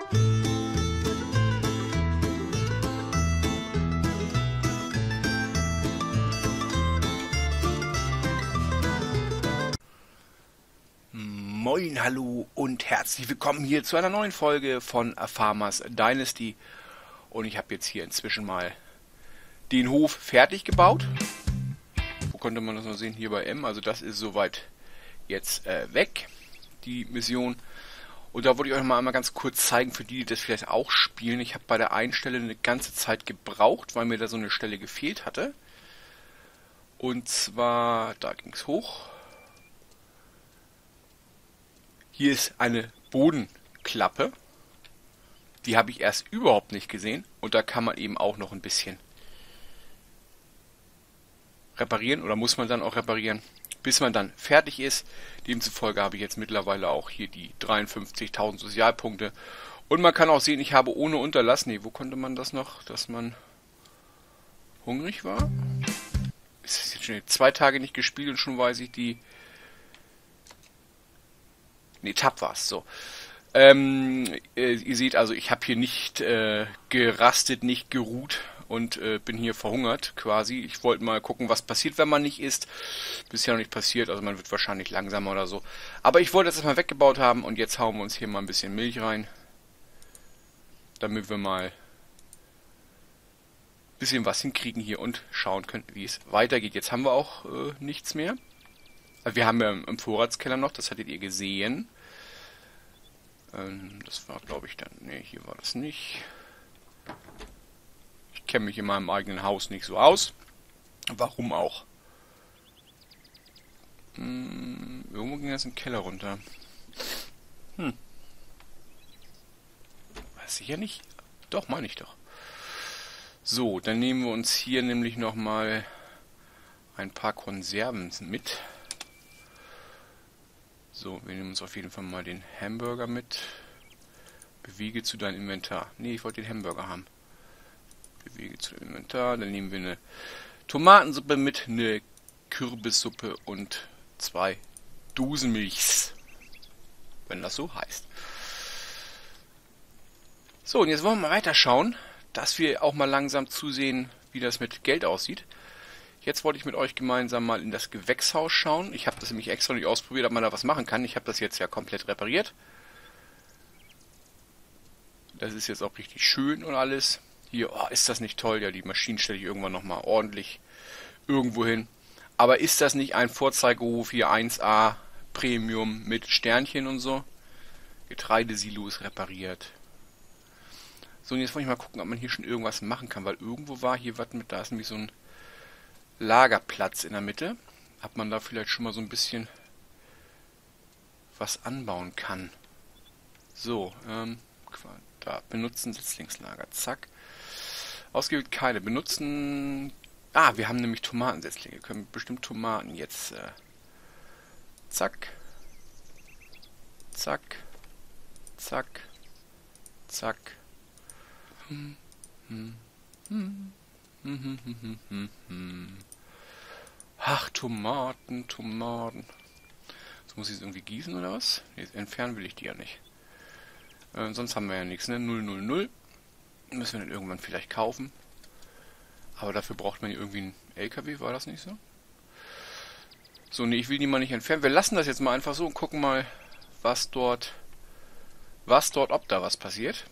Moin, hallo und herzlich willkommen hier zu einer neuen Folge von Farmers Dynasty. Und ich habe jetzt hier inzwischen mal den Hof fertig gebaut. Wo konnte man das noch sehen? Hier bei M. Also das ist soweit jetzt weg, die Mission. Und da wollte ich euch mal einmal ganz kurz zeigen, für die, die das vielleicht auch spielen. Ich habe bei der einen Stelle eine ganze Zeit gebraucht, weil mir da so eine Stelle gefehlt hatte. Und zwar, da ging es hoch. Hier ist eine Bodenklappe. Die habe ich erst überhaupt nicht gesehen. Und da kann man eben auch noch ein bisschen reparieren. Oder muss man dann auch reparieren, bis man dann fertig ist. Demzufolge habe ich jetzt mittlerweile auch hier die 53.000 Sozialpunkte. Und man kann auch sehen, ich habe ohne Unterlass... Nee, wo konnte man das noch? Dass man hungrig war? Ist das jetzt schon 2 Tage nicht gespielt und schon weiß ich die... Ne, Tab war's, so. Ihr seht also, ich habe hier nicht gerastet, nicht geruht und bin hier verhungert quasi. Ich wollte mal gucken, was passiert, wenn man nicht isst. Bisher noch nicht passiert, also man wird wahrscheinlich langsamer oder so. Aber ich wollte das erstmal weggebaut haben und jetzt hauen wir uns hier mal ein bisschen Milch rein. Damit wir mal ein bisschen was hinkriegen hier und schauen können, wie es weitergeht. Jetzt haben wir auch nichts mehr. Wir haben ja im Vorratskeller noch, das hattet ihr gesehen. Das war, glaube ich, dann... Ne, hier war das nicht. Ich kenne mich in meinem eigenen Haus nicht so aus. Warum auch? Irgendwo ging das im Keller runter. Weiß ich ja nicht. Doch, meine ich doch. So, dann nehmen wir uns hier nämlich nochmal ein paar Konserven mit. So, wir nehmen uns auf jeden Fall mal den Hamburger mit. Bewege zu deinem Inventar. Ne, ich wollte den Hamburger haben. Bewege zu deinem Inventar. Dann nehmen wir eine Tomatensuppe mit, eine Kürbissuppe und 2 Dosenmilchs. Wenn das so heißt. So, und jetzt wollen wir mal weiterschauen, dass wir auch mal langsam zusehen, wie das mit Geld aussieht. Jetzt wollte ich mit euch gemeinsam mal in das Gewächshaus schauen. Ich habe das nämlich extra nicht ausprobiert, ob man da was machen kann. Ich habe das jetzt ja komplett repariert. Das ist jetzt auch richtig schön und alles. Hier, oh, ist das nicht toll? Ja, die Maschinen stelle ich irgendwann nochmal ordentlich irgendwo hin. Aber ist das nicht ein Vorzeigehof hier 1A Premium mit Sternchen und so? Getreidesilo ist repariert. So, und jetzt wollte ich mal gucken, ob man hier schon irgendwas machen kann, weil irgendwo war hier was mit, da ist nämlich so ein Lagerplatz in der Mitte. Ob man da vielleicht schon mal so ein bisschen was anbauen kann. So, da benutzen Setzlingslager. Zack. Ausgewählt keine. Benutzen... Ah, wir haben nämlich Tomatensetzlinge. Können bestimmt Tomaten jetzt... zack. Zack. Zack. Zack. Ach, Tomaten. Jetzt muss ich es irgendwie gießen oder was? Nee, entfernen will ich die ja nicht. Sonst haben wir ja nichts, ne? 000. Müssen wir dann irgendwann vielleicht kaufen. Aber dafür braucht man ja irgendwie einen LKW, war das nicht so? So, ne, ich will die mal nicht entfernen. Wir lassen das jetzt mal einfach so und gucken mal, ob da was passiert.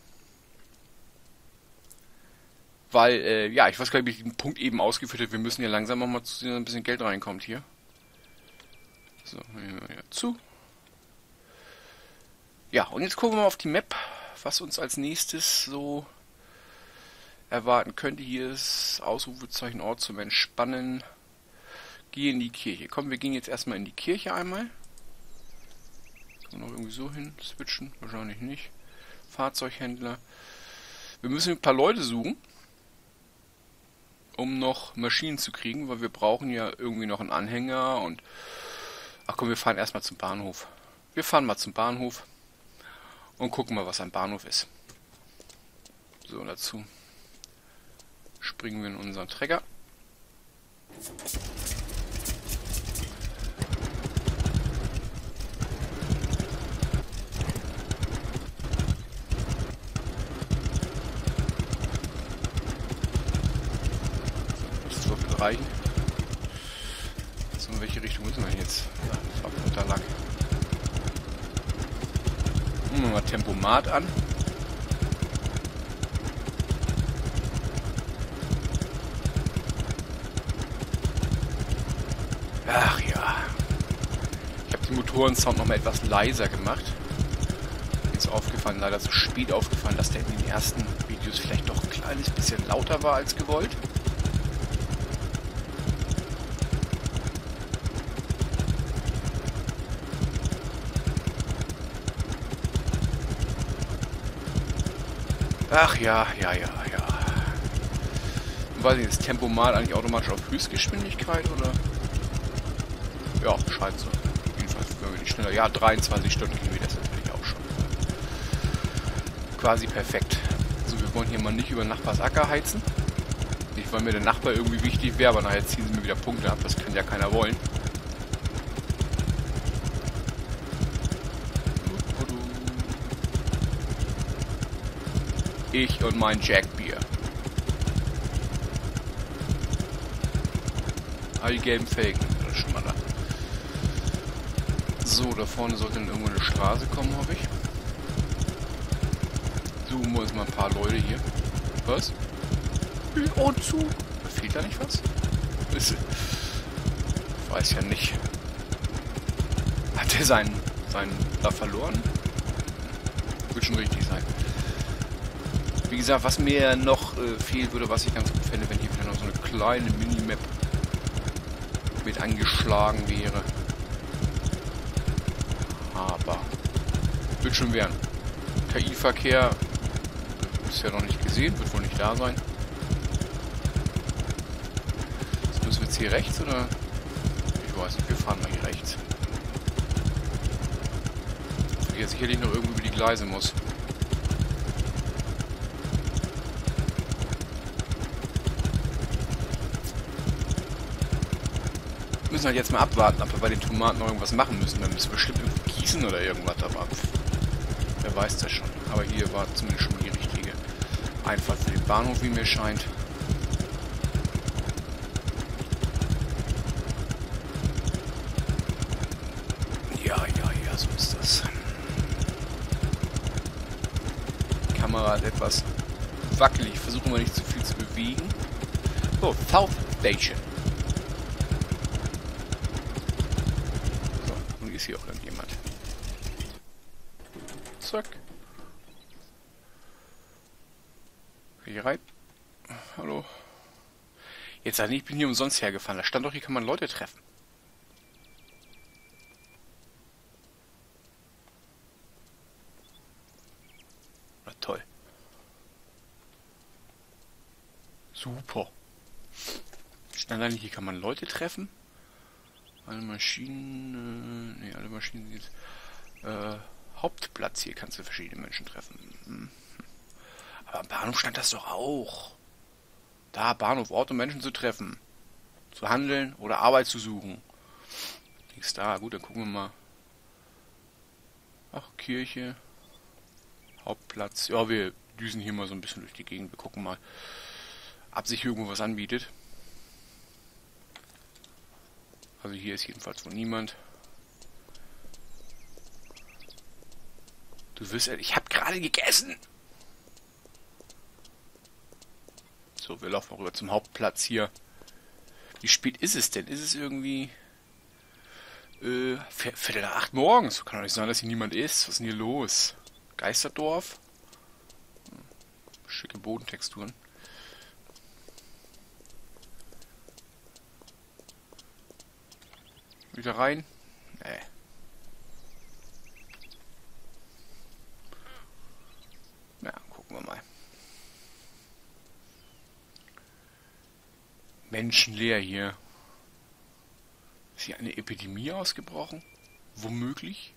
Weil, ja, ich weiß gar nicht, ob ich den Punkt eben ausgeführt habe. Wir müssen ja langsam mal zu sehen, dass ein bisschen Geld reinkommt hier. So, nehmen wir wieder zu. Ja, und jetzt gucken wir mal auf die Map, was uns als nächstes so erwarten könnte. Hier ist Ausrufezeichen Ort zum Entspannen. Geh in die Kirche. Komm, wir gehen jetzt erstmal in die Kirche einmal. Kann man noch irgendwie so hin switchen? Wahrscheinlich nicht. Fahrzeughändler. Wir müssen ein paar Leute suchen, um noch Maschinen zu kriegen, weil wir brauchen ja irgendwie noch einen Anhänger und... Ach komm, wir fahren erstmal zum Bahnhof. Wir fahren mal zum Bahnhof und gucken mal, was am Bahnhof ist. So, dazu springen wir in unseren Trecker. wird reichen. So, in welche Richtung müssen wir jetzt? Unterlack. Nehmen wir mal Tempomat an. Ach ja. Ich habe den Motorensound noch mal etwas leiser gemacht. Mir ist aufgefallen, leider zu spät aufgefallen, dass der in den ersten Videos vielleicht doch ein kleines bisschen lauter war als gewollt. Ach ja. Weiß nicht, ist Tempomat eigentlich automatisch auf Höchstgeschwindigkeit oder? Ja, scheint so. Jedenfalls, wenn wir nicht schneller. Ja, 23 Stundenkilometer ist natürlich auch schon quasi perfekt. So, wir wollen hier mal nicht über Nachbars Acker heizen. Nicht, weil mir der Nachbar irgendwie wichtig wäre, aber nachher ziehen sie mir wieder Punkte ab. Das kann ja keiner wollen. Ich und mein Jackbier. All die gelben Felgen, das ist schon mal da. So, da vorne sollte dann irgendwo eine Straße kommen, hoffe ich. Suchen wir uns mal ein paar Leute hier. Was? Oh, zu. Fehlt da nicht was? Ich weiß ja nicht. Hat er seinen da verloren? Wird schon richtig sein. Wie gesagt, was mir noch fehlen würde, was ich ganz gut fände, wenn hier wieder noch so eine kleine Minimap mit angeschlagen wäre. Aber wird schon werden. KI-Verkehr ist ja noch nicht gesehen, wird wohl nicht da sein. Jetzt müssen wir jetzt hier rechts oder? Ich weiß nicht, wir fahren mal hier rechts. Weil hier sicherlich noch irgendwo über die Gleise muss. Wir müssen halt jetzt mal abwarten, ob wir bei den Tomaten noch irgendwas machen müssen. Dann müssen wir bestimmt irgendwie gießen oder irgendwas, aber wer weiß das schon. Aber hier war zumindest schon die richtige Einfahrt für den Bahnhof, wie mir scheint. Ja, so ist das. Die Kamera ist etwas wackelig, versuchen wir nicht zu viel zu bewegen. So, South Station. Ist hier auch irgendjemand. Zack. Hier rein. Hallo. Jetzt sag nicht, ich bin hier umsonst hergefahren. Da stand doch, hier kann man Leute treffen. Na toll. Super. Stand da nicht, hier kann man Leute treffen? Alle Maschinen, alle Maschinen sind jetzt, Hauptplatz, hier kannst du verschiedene Menschen treffen. Aber am Bahnhof stand das doch auch. Da, Bahnhof, Ort, um Menschen zu treffen. Zu handeln oder Arbeit zu suchen. Nichts da, gut, dann gucken wir mal. Ach, Kirche. Hauptplatz. Ja, wir düsen hier mal so ein bisschen durch die Gegend. Wir gucken mal, ob sich irgendwo was anbietet. Also hier ist jedenfalls wohl niemand. Du wirst... Ich habe gerade gegessen! So, wir laufen mal rüber zum Hauptplatz hier. Wie spät ist es denn? Ist es irgendwie... Viertel nach 8 morgens? Kann doch nicht sein, dass hier niemand ist. Was ist denn hier los? Geisterdorf? Schicke Bodentexturen. Wieder rein? Nee. Ja, gucken wir mal. Menschenleer hier. Ist hier eine Epidemie ausgebrochen? Womöglich?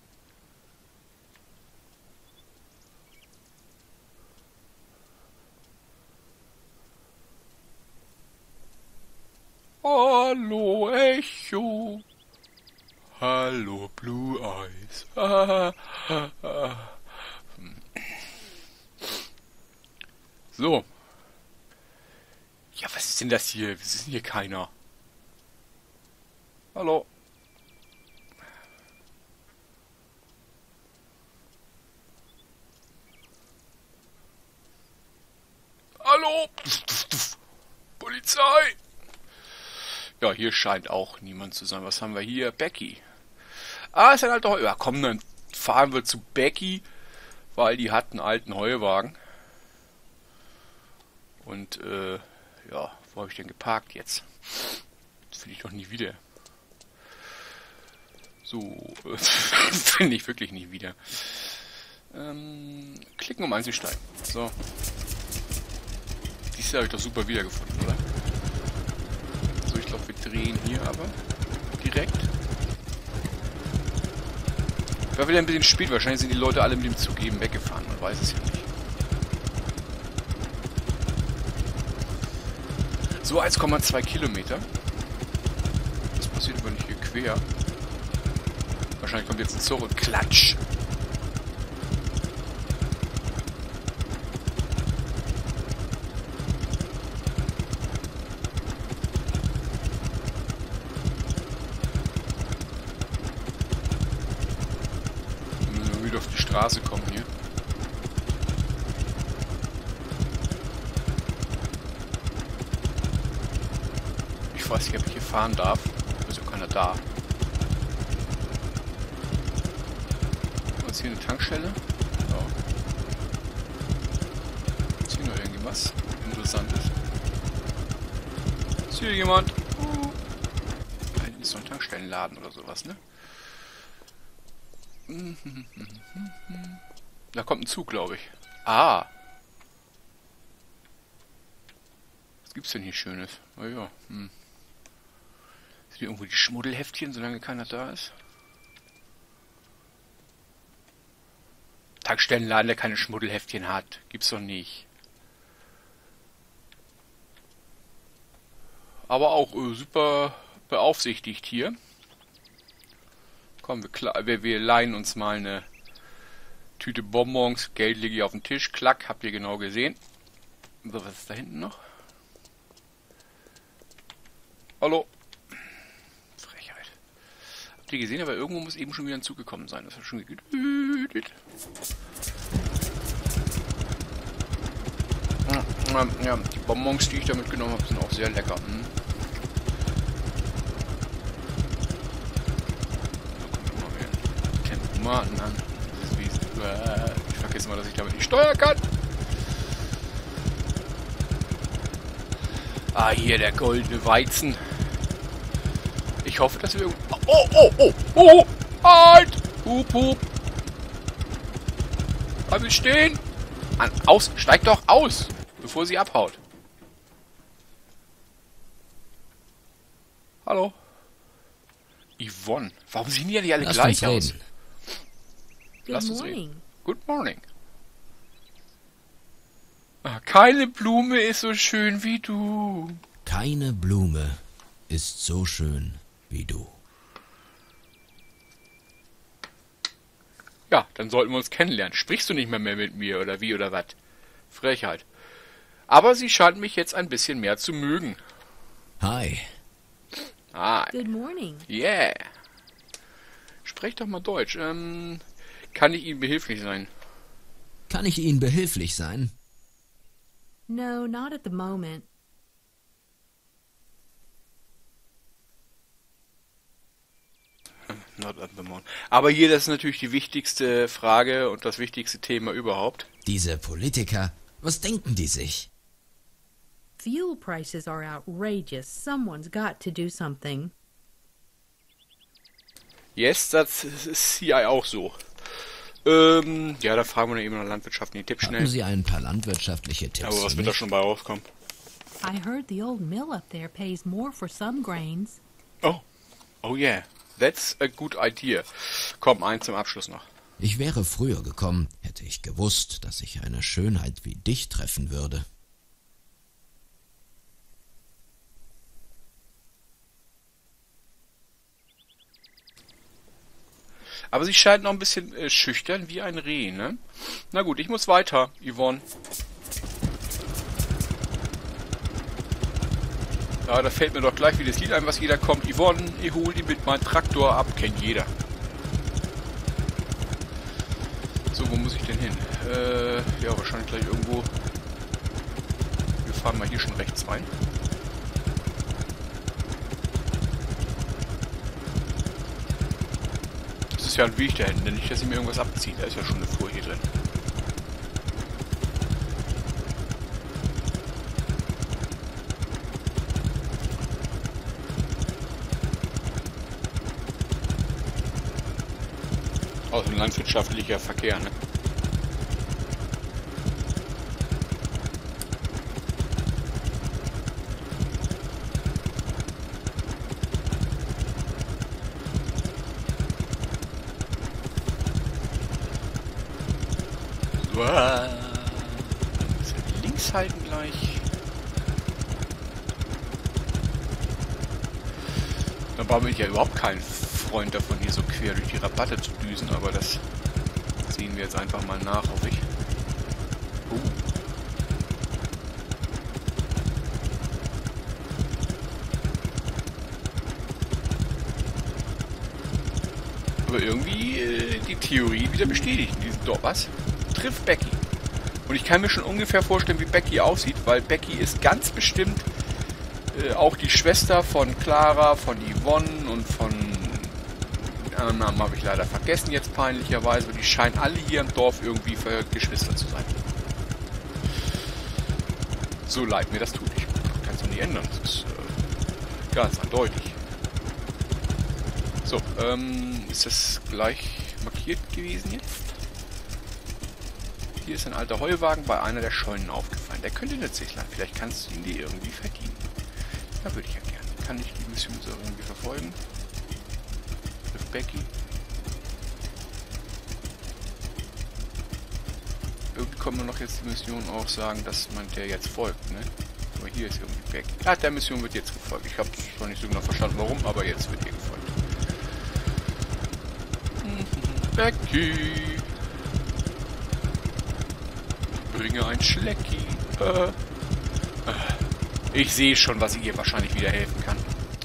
Hallo Echo. Hallo Blue Eyes. So. Ja, was ist denn das hier? Es ist denn hier keiner? Hallo. Hallo. Polizei. Ja, hier scheint auch niemand zu sein. Was haben wir hier? Becky. Ah, ist ein alter Heuwagen. Ja, komm, dann fahren wir zu Becky, weil die hat einen alten Heuwagen. Und, ja, wo habe ich denn geparkt jetzt? Das finde ich doch nie wieder. So, finde ich wirklich nie wieder. Klicken, um einzusteigen. So. Dieses habe ich doch super wiedergefunden, oder? So, ich glaube, wir drehen hier aber direkt. War wieder ein bisschen spät. Wahrscheinlich sind die Leute alle mit dem Zug eben weggefahren. Man weiß es ja nicht. So, 1,2 Kilometer. Das passiert aber nicht hier quer. Wahrscheinlich kommt jetzt ein Zug und klatsch. Wir müssen wieder auf die Straße kommen hier. Ich weiß nicht, ob ich hier fahren darf. Ist ja keiner da. Ist hier eine Tankstelle? Ja. Ist hier noch irgendwas Interessantes? Ist hier jemand? Da hinten ist so ein Tankstellenladen oder sowas, ne? Da kommt ein Zug, glaube ich. Ah! Was gibt's denn hier Schönes? Oh ja, Sind hier irgendwo die Schmuddelheftchen, solange keiner da ist? Tankstellenladen, der keine Schmuddelheftchen hat. Gibt's doch nicht. Aber auch super beaufsichtigt hier. Komm, wir leihen uns mal eine Tüte Bonbons. Geld liege hier auf dem Tisch. Klack, habt ihr genau gesehen. So, was ist da hinten noch? Hallo. Frechheit. Habt ihr gesehen, aber irgendwo muss eben schon wieder ein Zug gekommen sein. Das hat schon gedüdelt. Ja, die Bonbons, die ich da mitgenommen habe, sind auch sehr lecker. Tempomaten an. Das ist wie, ich vergesse mal, dass ich damit nicht steuern kann. Ah, hier der goldene Weizen. Ich hoffe, dass wir... Oh! Halt! Hup, hup! Bleib stehen! Steig doch aus, bevor sie abhaut. Hallo? Yvonne. Warum sehen die ja nicht alle gleich aus? Lass uns reden. Good morning. Ah, keine Blume ist so schön wie du. Keine Blume ist so schön wie du. Ja, dann sollten wir uns kennenlernen. Sprichst du nicht mehr mit mir oder wie oder was? Frechheit. Aber sie scheint mich jetzt ein bisschen mehr zu mögen. Hi. Hi. Good morning. Yeah. Sprech doch mal Deutsch. Kann ich Ihnen behilflich sein? Kann ich Ihnen behilflich sein? No, not at the moment. Not at the moment. Aber hier, das ist natürlich die wichtigste Frage und das wichtigste Thema überhaupt. Diese Politiker, was denken die sich? Fuel prices are outrageous. Someone's got to do something. Yes, das ist hier auch so. Ja, da fragen wir eben nach landwirtschaftlichen Tipps schnell. Haben Sie ein paar landwirtschaftliche Tipps? Aber was wird da schon bei rauskommen? I heard the old mill up there pays more for some grains. Oh yeah, that's a good idea. Komm, eins zum Abschluss noch. Ich wäre früher gekommen, hätte ich gewusst, dass ich eine Schönheit wie dich treffen würde. Aber sie scheint noch ein bisschen schüchtern wie ein Reh, ne? Na gut, ich muss weiter, Yvonne. Ja, da fällt mir doch gleich wie das Lied ein, was jeder kommt. Yvonne, ich hol die mit meinem Traktor ab. Kennt jeder. So, wo muss ich denn hin? Ja, wahrscheinlich gleich irgendwo. Wir fahren mal hier schon rechts rein. Das ist ja ein Weg da hinten, denn nicht, dass ich mir irgendwas abziehe. Da ist ja schon eine Fuhr hier drin. Auch ein landwirtschaftlicher Verkehr, ne? So, ein bisschen links halten gleich. Da bin ich ja überhaupt kein Freund davon, hier so quer durch die Rabatte zu düsen, aber das sehen wir jetzt einfach mal nach, hoffe ich. Aber irgendwie die Theorie wieder bestätigt in diesem Dorf. Was? Trifft Becky. Und ich kann mir schon ungefähr vorstellen, wie Becky aussieht, weil Becky ist ganz bestimmt auch die Schwester von Clara, von Yvonne und von... Den anderen Namen habe ich leider vergessen jetzt peinlicherweise, aber die scheinen alle hier im Dorf irgendwie Geschwister zu sein. So leid mir das tut. Ich kann es doch nicht ändern. Das ist ganz eindeutig. So, ist das gleich markiert gewesen jetzt? Hier ist ein alter Heuwagen bei einer der Scheunen aufgefallen. Der könnte nützlich sein. Vielleicht kannst du ihn dir irgendwie verdienen. Da würde ich ja gerne. Kann ich die Mission so irgendwie verfolgen? Mit Becky. Irgendwie kommt man noch jetzt die Mission auch sagen, dass man der jetzt folgt, ne? Aber hier ist irgendwie Becky. Ah, der Mission wird jetzt gefolgt. Ich habe zwar nicht so genau verstanden, warum, aber jetzt wird ihr gefolgt. Becky! Bringe ein Schlecki. Ich sehe schon, was ich ihr wahrscheinlich wieder helfen kann.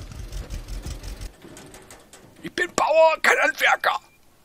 Ich bin Bauer, kein Handwerker!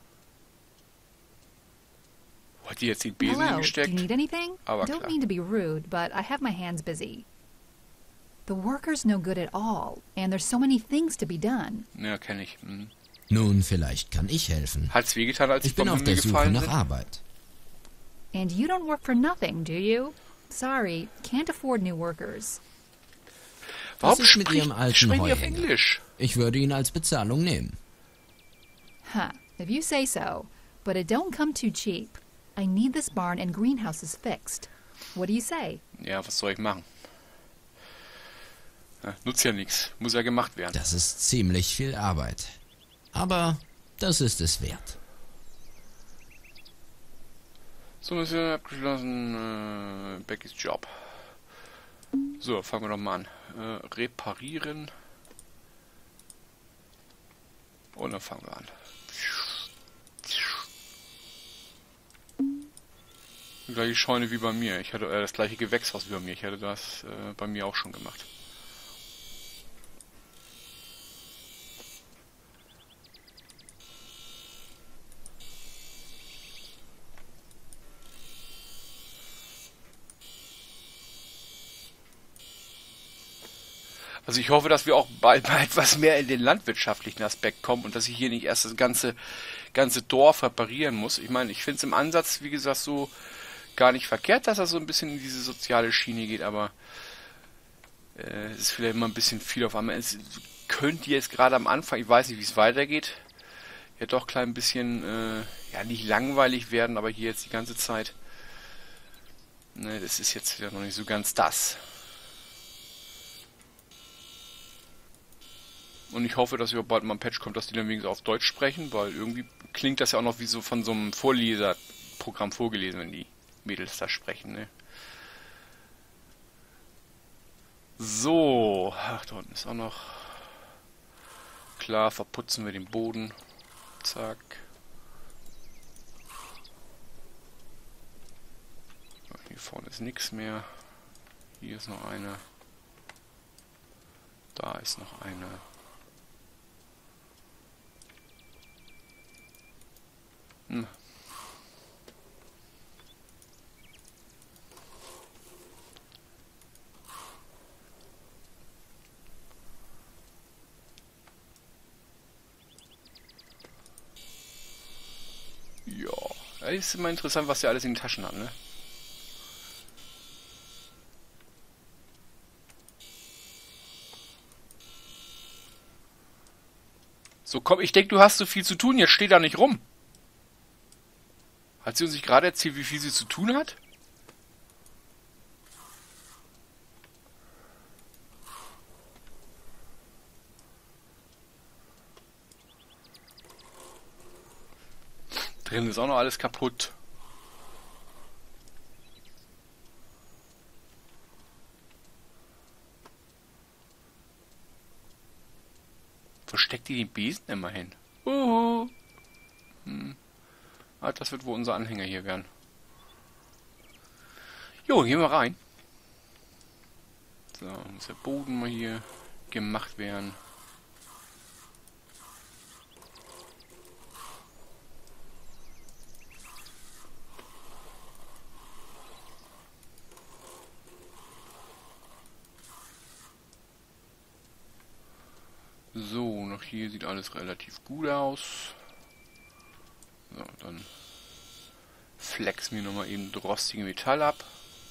Wo hat die jetzt den Besen Hello, do hingesteckt? you need anything? Aber Don't klar. mean to be rude, but I have my hands busy. The worker's no good at all, and there's so many things to be done. Ja, kenne ich. Hm. Nun, vielleicht kann ich helfen. Hat's wehgetan, als Ich die bin Bomben auf der mir Suche gefallen nach sind? Arbeit. And you don't work for nothing, do you? Sorry, can't afford new workers. Warum Was ist mit spricht Ihrem alten sprechen die auf Heuhänger? Englisch? Ich würde ihn als Bezahlung nehmen. Huh, if you say so, but it don't come too cheap. I need this barn and greenhouses fixed. What do you say? Ja, was soll ich machen? Ja, nutzt ja nichts. Muss ja gemacht werden. Das ist ziemlich viel Arbeit. Aber das ist es wert. So, Mission abgeschlossen. Beckys Job. So, fangen wir doch mal an. Reparieren. Und dann fangen wir an. Die gleiche Scheune wie bei mir. Ich hatte das gleiche Gewächshaus wie bei mir. Ich hatte das bei mir auch schon gemacht. Also ich hoffe, dass wir auch bald mal etwas mehr in den landwirtschaftlichen Aspekt kommen und dass ich hier nicht erst das ganze Dorf reparieren muss. Ich meine, ich finde es im Ansatz, wie gesagt, so gar nicht verkehrt, dass er so ein bisschen in diese soziale Schiene geht, aber es ist vielleicht immer ein bisschen viel auf einmal. Es könnte jetzt gerade am Anfang, ich weiß nicht, wie es weitergeht, ja doch ein klein bisschen, ja nicht langweilig werden, aber hier jetzt die ganze Zeit, ne, das ist jetzt wieder noch nicht so ganz das. Und ich hoffe, dass über bald mal ein Patch kommt, dass die dann wenigstens auf Deutsch sprechen, weil irgendwie klingt das ja auch noch wie so von so einem Vorleserprogramm vorgelesen, wenn die Mädels da sprechen, ne? So, ach, da unten ist auch noch... Klar, verputzen wir den Boden. Zack. Hier vorne ist nichts mehr. Hier ist noch eine. Da ist noch eine. Hm. Ja, das ist immer interessant, was der alles in den Taschen hat, ne? So, komm, ich denke, du hast so viel zu tun, jetzt steh da nicht rum. Hat sie uns nicht gerade erzählt, wie viel sie zu tun hat? Drin ist auch noch alles kaputt. Wo steckt die den Besen immer hin? Ah, das wird wohl unser Anhänger hier werden. Jo, gehen wir rein. So, muss der Boden mal hier gemacht werden. So, noch hier sieht alles relativ gut aus. So, dann flexen wir nochmal eben das rostige Metall ab.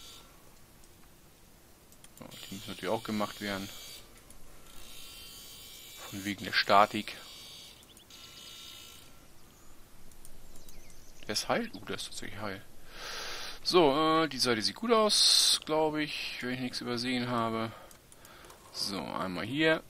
So, die müssen natürlich auch gemacht werden. Von wegen der Statik. Der ist heil? Der ist tatsächlich heil. So, die Seite sieht gut aus, glaube ich, wenn ich nichts übersehen habe. So, einmal hier.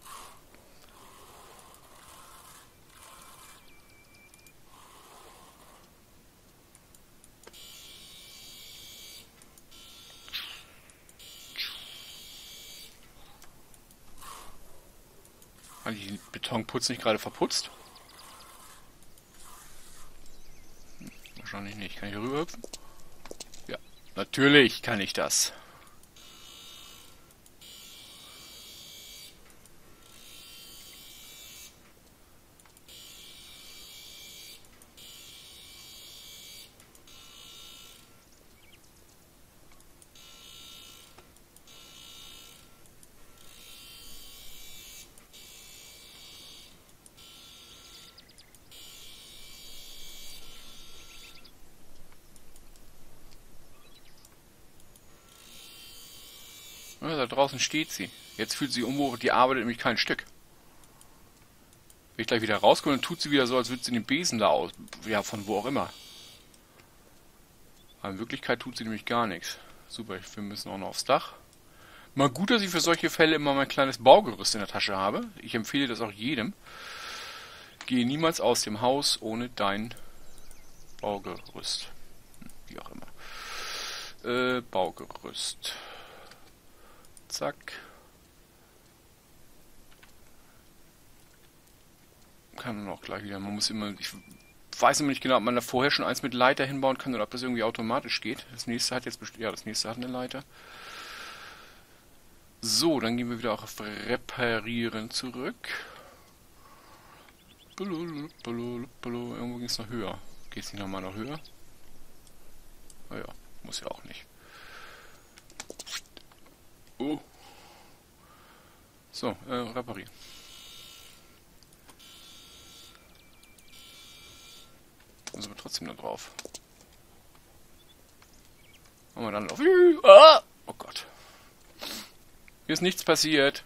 Habe ich den Betonputz nicht gerade verputzt? Wahrscheinlich nicht. Kann ich hier rüberhüpfen? Ja, natürlich kann ich das. Ja, da draußen steht sie. Jetzt fühlt sie unbeobachtet, die arbeitet nämlich kein Stück. Wenn ich gleich wieder rauskomme, dann tut sie wieder so, als würde sie den Besen da aus... Ja, von wo auch immer. Aber in Wirklichkeit tut sie nämlich gar nichts. Super, wir müssen auch noch aufs Dach. Mal gut, dass ich für solche Fälle immer mein kleines Baugerüst in der Tasche habe. Ich empfehle das auch jedem. Gehe niemals aus dem Haus ohne dein Baugerüst. Wie auch immer. Baugerüst. Zack. Kann man auch gleich wieder. Man muss immer... Ich weiß immer nicht genau, ob man da vorher schon eins mit Leiter hinbauen kann oder ob das irgendwie automatisch geht. Das nächste hat jetzt... Ja, das nächste hat eine Leiter. So, dann gehen wir wieder auch auf Reparieren zurück. Irgendwo ging es noch höher. Geht es nicht nochmal noch höher? Naja, muss ja auch nicht. Oh. So, reparieren. Dann sind wir trotzdem da drauf. Machen wir dann auf. Ah! Oh Gott. Hier ist nichts passiert.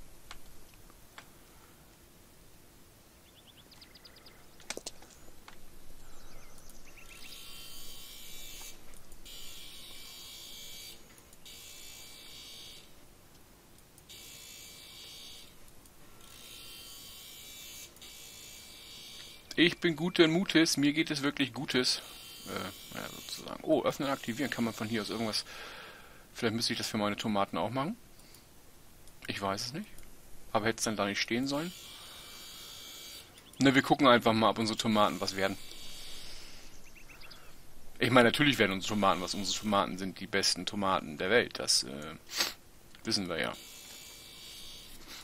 Ich bin guten Mutes, mir geht es wirklich Gutes. Ja, sozusagen. Oh, öffnen, aktivieren. Kann man von hier aus irgendwas... Vielleicht müsste ich das für meine Tomaten auch machen. Ich weiß es nicht. Aber hätte es dann da nicht stehen sollen? Ne, wir gucken einfach mal, ob unsere Tomaten was werden. Ich meine, natürlich werden unsere Tomaten was. Unsere Tomaten sind die besten Tomaten der Welt. Das wissen wir ja.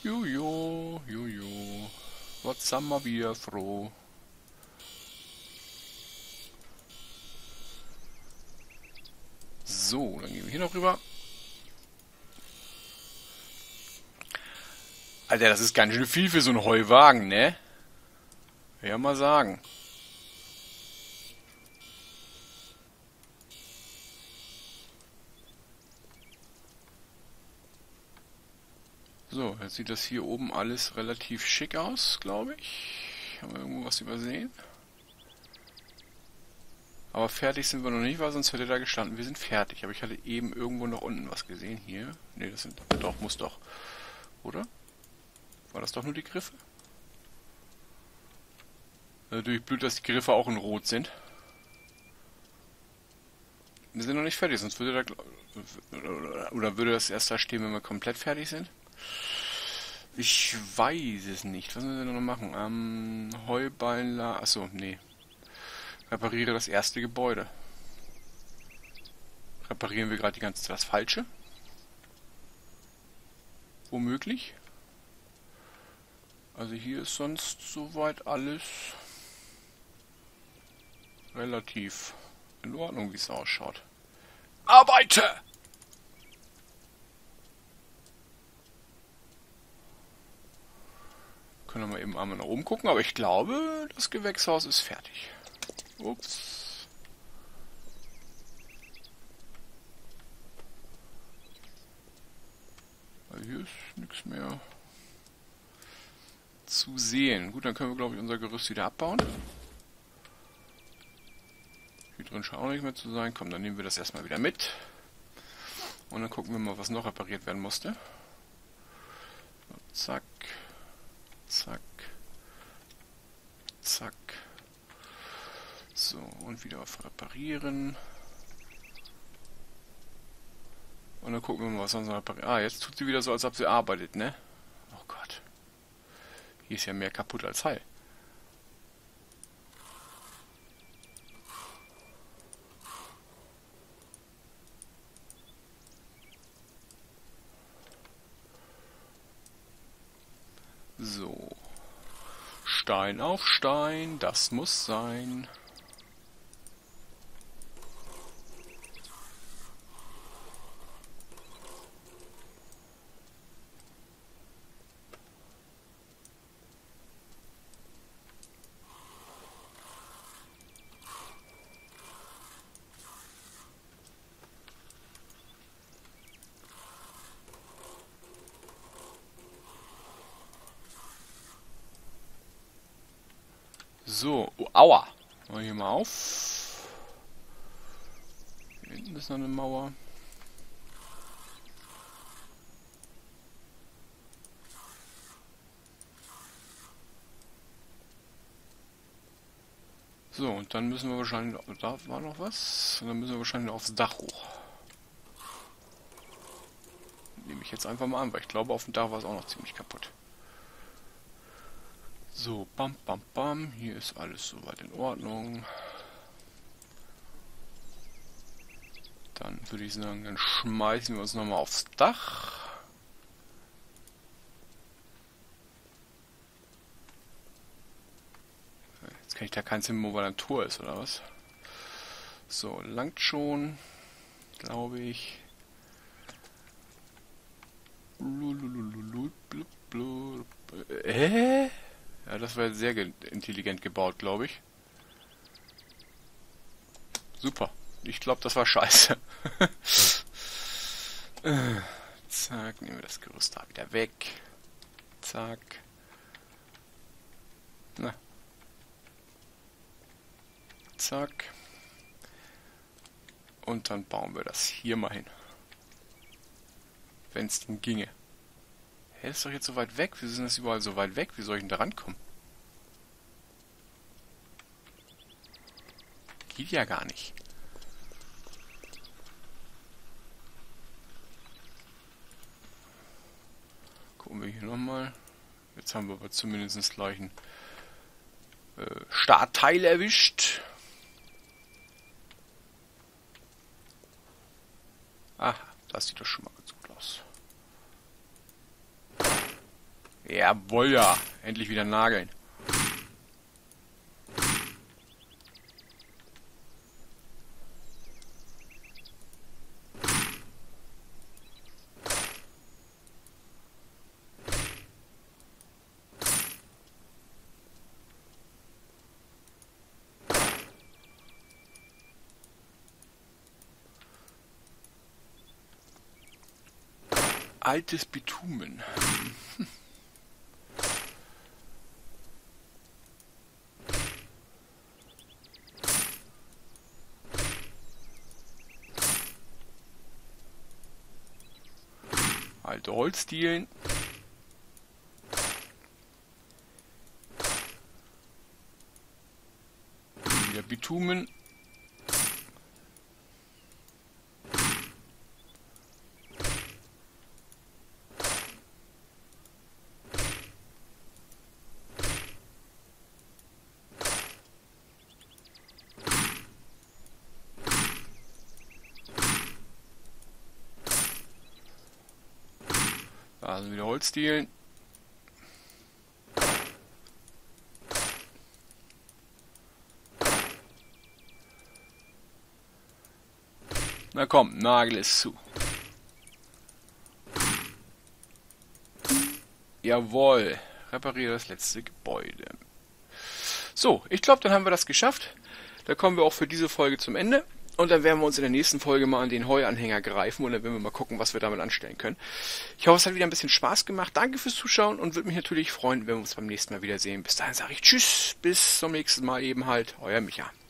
Jojo, jojo. Was sind wir wieder froh. So, dann gehen wir hier noch rüber. Alter, das ist ganz schön viel für so einen Heuwagen, ne? Ja, mal sagen. So, jetzt sieht das hier oben alles relativ schick aus, glaube ich. Haben wir irgendwo was übersehen? Aber fertig sind wir noch nicht, weil sonst hätte da gestanden, wir sind fertig. Aber ich hatte eben irgendwo noch unten was gesehen. Hier. Ne, das sind... Doch, muss doch. Oder? War das doch nur die Griffe? Natürlich blöd, dass die Griffe auch in Rot sind. Wir sind noch nicht fertig, sonst würde da... Oder würde das erst da stehen, wenn wir komplett fertig sind? Ich weiß es nicht. Was müssen wir noch machen? Heuballen... Achso, nee. Repariere das erste Gebäude. Reparieren wir gerade die ganze Zeit das Falsche? Womöglich? Also hier ist sonst soweit alles relativ in Ordnung, wie es ausschaut. Arbeite! Können wir mal eben einmal nach oben gucken, aber ich glaube, das Gewächshaus ist fertig. Ups. Also hier ist nichts mehr zu sehen. Gut, dann können wir, glaube ich, unser Gerüst wieder abbauen. Hier drin scheint auch nicht mehr zu sein. Komm, dann nehmen wir das erstmal wieder mit. Und dann gucken wir mal, was noch repariert werden musste. So, zack. Zack. Zack. So, und wieder auf Reparieren. Und dann gucken wir mal, was sonst noch repariert. Ah, jetzt tut sie wieder so, als ob sie arbeitet, ne? Oh Gott. Hier ist ja mehr kaputt als heil. So. Stein auf Stein, das muss sein. So, oh, aua. Mal hier mal auf. Hier hinten ist noch eine Mauer. So, und dann müssen wir wahrscheinlich... Da war noch was. Und dann müssen wir wahrscheinlich aufs Dach hoch. Nehme ich jetzt einfach mal an, weil ich glaube, auf dem Dach war es auch noch ziemlich kaputt. So, bam, bam, bam. Hier ist alles soweit in Ordnung. Dann würde ich sagen, dann schmeißen wir uns nochmal aufs Dach. Jetzt kann ich da keinen Sinn, wo ein Tor ist, oder was? So, langt schon, glaube ich. Ja, das war jetzt sehr intelligent gebaut, glaube ich. Super. Ich glaube, das war scheiße. Zack, nehmen wir das Gerüst da wieder weg. Zack. Na. Zack. Und dann bauen wir das hier mal hin. Wenn es denn ginge. Hä, ist doch jetzt so weit weg? Wieso sind das überall so weit weg? Wie soll ich denn da rankommen? Geht ja gar nicht. Gucken wir hier nochmal. Jetzt haben wir aber zumindest gleich einen Startteil erwischt. Ah, das sieht doch schon mal ganz gut aus. Jawohl, ja. Endlich wieder nageln. Altes Bitumen. Alte Holzdielen. Wieder Bitumen. Da sind wieder Holzdielen. Na komm, Nagel es zu. Jawohl, repariere das letzte Gebäude. So, ich glaube, dann haben wir das geschafft. Da kommen wir auch für diese Folge zum Ende. Und dann werden wir uns in der nächsten Folge mal an den Heuanhänger greifen und dann werden wir mal gucken, was wir damit anstellen können. Ich hoffe, es hat wieder ein bisschen Spaß gemacht. Danke fürs Zuschauen und würde mich natürlich freuen, wenn wir uns beim nächsten Mal wiedersehen. Bis dahin sage ich Tschüss, bis zum nächsten Mal eben halt. Euer Micha.